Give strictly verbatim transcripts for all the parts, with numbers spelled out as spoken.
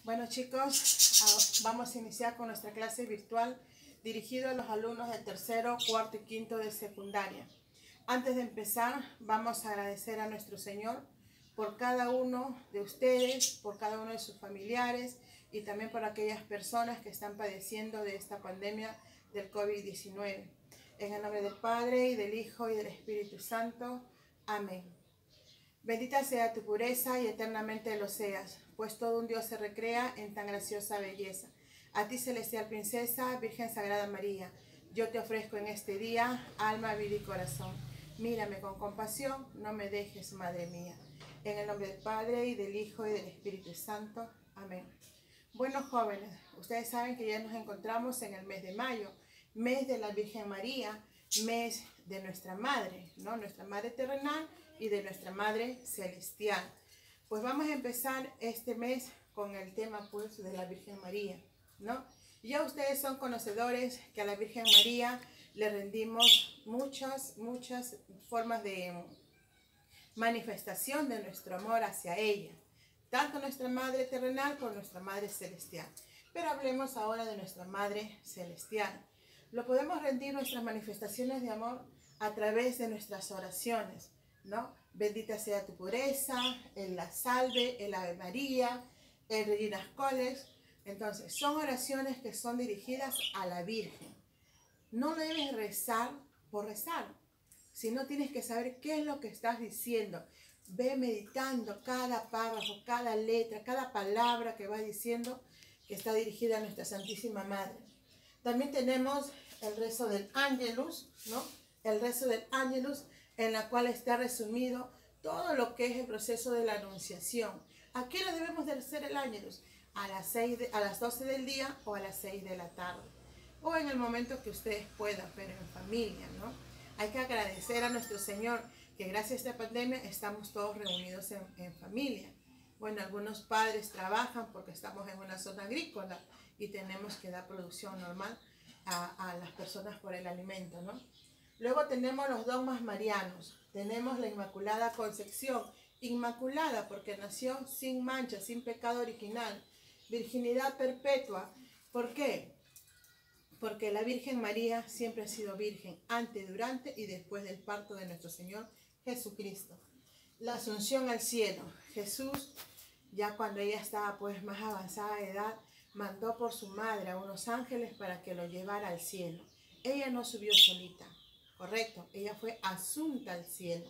Bueno chicos, vamos a iniciar con nuestra clase virtual dirigida a los alumnos de tercero, cuarto y quinto de secundaria. Antes de empezar, vamos a agradecer a nuestro Señor por cada uno de ustedes, por cada uno de sus familiares y también por aquellas personas que están padeciendo de esta pandemia del COVID diecinueve. En el nombre del Padre, y del Hijo, y del Espíritu Santo. Amén. Bendita sea tu pureza y eternamente lo seas, pues todo un Dios se recrea en tan graciosa belleza. A ti, celestial princesa, Virgen Sagrada María, yo te ofrezco en este día alma, vida y corazón. Mírame con compasión, no me dejes, Madre mía. En el nombre del Padre, y del Hijo, y del Espíritu Santo. Amén. Bueno, jóvenes, ustedes saben que ya nos encontramos en el mes de mayo, mes de la Virgen María, mes de nuestra Madre, ¿no? Nuestra Madre terrenal y de nuestra Madre celestial. Pues vamos a empezar este mes con el tema pues de la Virgen María, ¿no? Ya ustedes son conocedores que a la Virgen María le rendimos muchas, muchas formas de manifestación de nuestro amor hacia ella, tanto nuestra Madre terrenal como nuestra Madre celestial. Pero hablemos ahora de nuestra Madre celestial. Lo podemos rendir nuestras manifestaciones de amor a través de nuestras oraciones, ¿no? Bendita sea tu pureza, el la salve, el Ave María, el Reginas Coles. Entonces, son oraciones que son dirigidas a la Virgen. No debes rezar por rezar, sino tienes que saber qué es lo que estás diciendo. Ve meditando cada párrafo, cada letra, cada palabra que vas diciendo que está dirigida a nuestra Santísima Madre. También tenemos el rezo del Ángelus, ¿no? El rezo del Ángelus, en la cual está resumido todo lo que es el proceso de la anunciación. ¿A qué hora debemos de hacer el Ángelus? A las, seis de, a las doce del día o a las seis de la tarde. O en el momento que ustedes puedan, pero en familia, ¿no? Hay que agradecer a nuestro Señor que gracias a esta pandemia estamos todos reunidos en, en familia. Bueno, algunos padres trabajan porque estamos en una zona agrícola y tenemos que dar producción normal a, a las personas por el alimento, ¿no? Luego tenemos los dogmas marianos. Tenemos la Inmaculada Concepción, inmaculada porque nació sin mancha, sin pecado original, virginidad perpetua. ¿Por qué? Porque la Virgen María siempre ha sido virgen, antes, durante y después del parto de nuestro Señor Jesucristo. La Asunción al cielo. Jesús, ya cuando ella estaba pues más avanzada de edad, mandó por su madre a unos ángeles para que lo llevara al cielo. Ella no subió solita, correcto, ella fue asunta al cielo.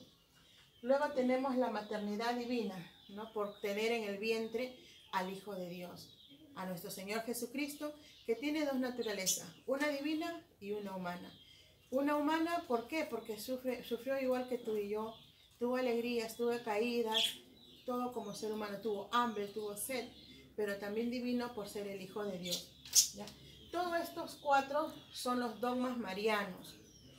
Luego tenemos la maternidad divina, ¿no? Por tener en el vientre al Hijo de Dios, a nuestro Señor Jesucristo, que tiene dos naturalezas, una divina y una humana. Una humana, ¿por qué? Porque sufre, sufrió igual que tú y yo, tuvo alegrías, tuvo caídas, todo como ser humano, tuvo hambre, tuvo sed, pero también divino por ser el Hijo de Dios, ¿ya? Todos estos cuatro son los dogmas marianos.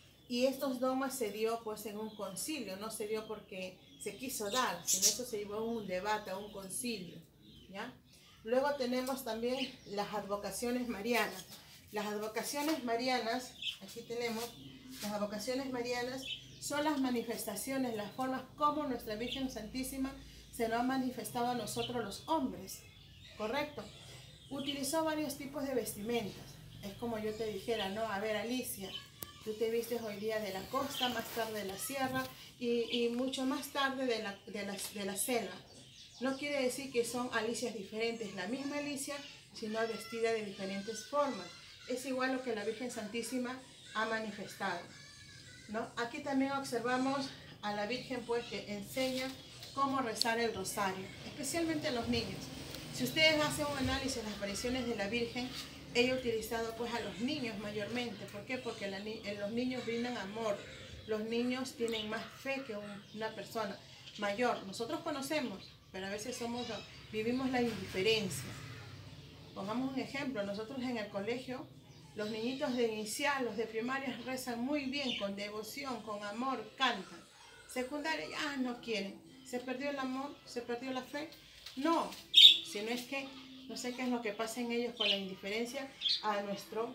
Y estos dogmas se dio pues en un concilio, no se dio porque se quiso dar, sino eso se llevó a un debate, a un concilio, ¿ya? Luego tenemos también las advocaciones marianas. Las advocaciones marianas, aquí tenemos, las advocaciones marianas son las manifestaciones, las formas como nuestra Virgen Santísima se nos ha manifestado a nosotros los hombres, ¿correcto? Utilizó varios tipos de vestimentas. Es como yo te dijera, ¿no? A ver, Alicia, tú te vistes hoy día de la costa, más tarde de la sierra y, y mucho más tarde de la, de, la, de la selva. No quiere decir que son Alicias diferentes, la misma Alicia, sino vestida de diferentes formas. Es igual lo que la Virgen Santísima ha manifestado, ¿no? Aquí también observamos a la Virgen pues que enseña cómo rezar el rosario, especialmente a los niños. Si ustedes hacen un análisis de las apariciones de la Virgen, ella ha utilizado pues a los niños mayormente. ¿Por qué? Porque la, los niños brindan amor. Los niños tienen más fe que un, una persona mayor. Nosotros conocemos, pero a veces somos, vivimos la indiferencia. Pongamos un ejemplo. Nosotros en el colegio, los niñitos de inicial, los de primaria rezan muy bien, con devoción, con amor, cantan. Secundaria ya no quieren. ¿Se perdió el amor? ¿Se perdió la fe? No, sino es que no sé qué es lo que pasa en ellos con la indiferencia a, nuestro,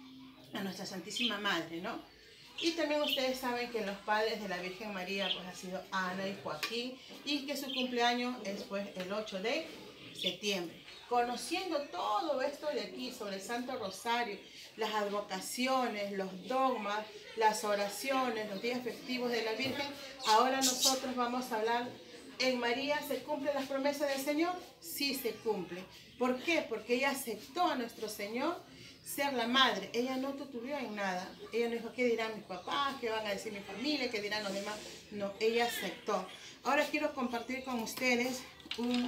a nuestra Santísima Madre, ¿no? Y también ustedes saben que los padres de la Virgen María pues han sido Ana y Joaquín y que su cumpleaños es pues el ocho de septiembre. conociendo todo esto de aquí sobre el Santo Rosario, las advocaciones, los dogmas, las oraciones, los días festivos de la Virgen, ahora nosotros vamos a hablar, ¿en María se cumplen las promesas del Señor? Sí se cumple. ¿Por qué? Porque ella aceptó a nuestro Señor ser la madre. Ella no tuturió en nada. Ella no dijo, ¿qué dirán mis papás? ¿Qué van a decir mi familia? ¿Qué dirán los demás? No, ella aceptó. Ahora quiero compartir con ustedes un,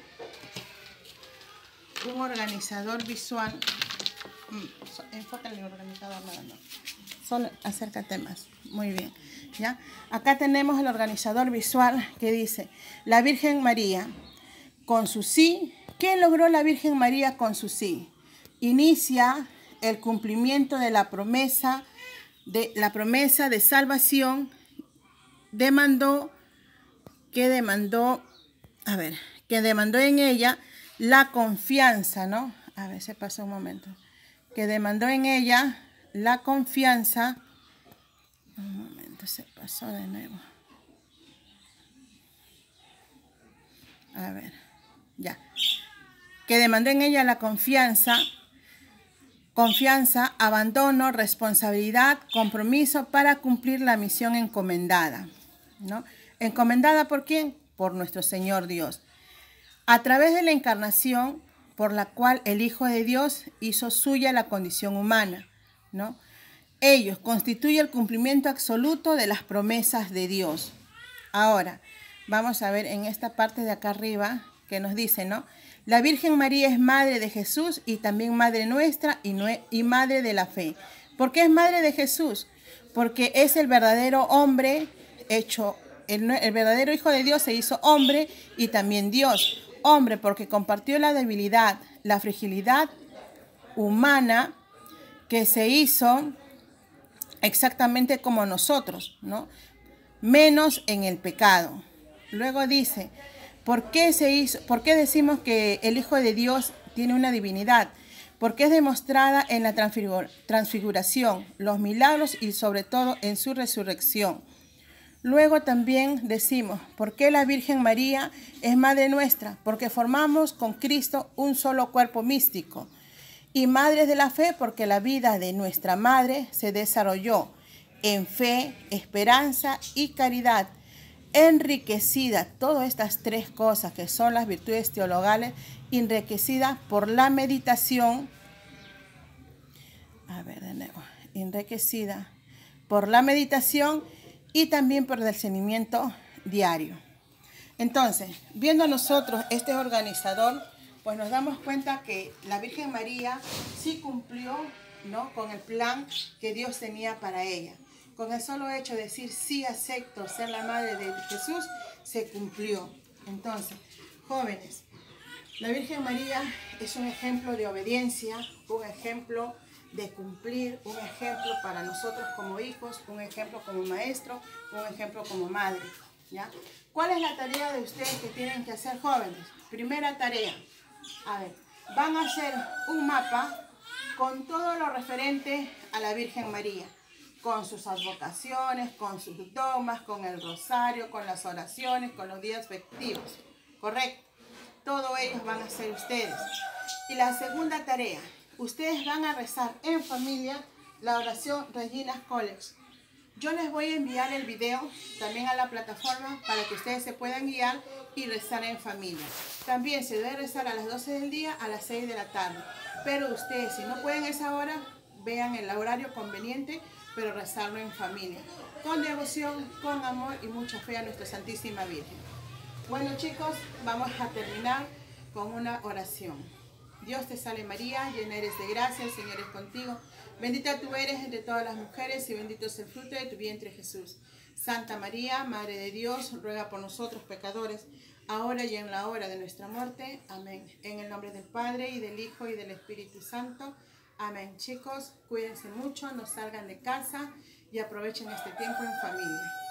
un organizador visual. Enfócale el organizador, nada más. Solo acércate más. Muy bien. ¿Ya? Acá tenemos el organizador visual que dice, la Virgen María con su sí. ¿Qué logró la Virgen María con su sí? Inicia el cumplimiento de la promesa de la promesa de salvación. Demandó que demandó, a ver, que demandó en ella la confianza, ¿no? A ver, se pasó un momento. Que demandó en ella la confianza. Un momento, se pasó de nuevo. A ver, ya. Que demandó en ella la confianza, confianza, abandono, responsabilidad, compromiso para cumplir la misión encomendada, ¿no? ¿Encomendada por quién? Por nuestro Señor Dios. A través de la encarnación, por la cual el Hijo de Dios hizo suya la condición humana, ¿no? Ellos constituyen el cumplimiento absoluto de las promesas de Dios. Ahora, vamos a ver en esta parte de acá arriba que nos dice, ¿no? La Virgen María es madre de Jesús y también madre nuestra y, no, y madre de la fe. ¿Por qué es madre de Jesús? Porque es el verdadero hombre hecho, el, el verdadero Hijo de Dios se hizo hombre y también Dios. Hombre porque compartió la debilidad, la fragilidad humana que se hizo exactamente como nosotros, ¿no? Menos en el pecado. Luego dice, ¿por qué se hizo? ¿Por qué decimos que el Hijo de Dios tiene una divinidad? Porque es demostrada en la transfiguración, los milagros y sobre todo en su resurrección. Luego también decimos, ¿por qué la Virgen María es Madre nuestra? Porque formamos con Cristo un solo cuerpo místico. Y Madres de la Fe, porque la vida de nuestra Madre se desarrolló en fe, esperanza y caridad, enriquecida, todas estas tres cosas que son las virtudes teologales, enriquecida por la meditación, a ver de nuevo, enriquecida por la meditación y también por el discernimiento diario. Entonces, viendo nosotros este organizador, pues nos damos cuenta que la Virgen María sí cumplió, ¿no?, con el plan que Dios tenía para ella. Con el solo hecho de decir sí acepto ser la madre de Jesús, se cumplió. Entonces, jóvenes, la Virgen María es un ejemplo de obediencia, un ejemplo de cumplir, un ejemplo para nosotros como hijos, un ejemplo como maestro, un ejemplo como madre, ¿ya? ¿Cuál es la tarea de ustedes que tienen que hacer, jóvenes? Primera tarea, a ver, van a hacer un mapa con todo lo referente a la Virgen María, con sus advocaciones, con sus dogmas, con el rosario, con las oraciones, con los días festivos, ¿correcto? Todo ellos van a hacer ustedes. Y la segunda tarea, ustedes van a rezar en familia la oración Regina's College. Yo les voy a enviar el video también a la plataforma para que ustedes se puedan guiar y rezar en familia. También se debe rezar a las doce del día, a las seis de la tarde. Pero ustedes, si no pueden esa hora, vean el horario conveniente, pero rezarlo en familia, con devoción, con amor y mucha fe a nuestra Santísima Virgen. Bueno, chicos, vamos a terminar con una oración. Dios te salve María, llena eres de gracia, el Señor es contigo. Bendita tú eres entre todas las mujeres y bendito es el fruto de tu vientre Jesús. Santa María, Madre de Dios, ruega por nosotros pecadores, ahora y en la hora de nuestra muerte. Amén. En el nombre del Padre, y del Hijo, y del Espíritu Santo. Amén. Chicos, cuídense mucho, no salgan de casa y aprovechen este tiempo en familia.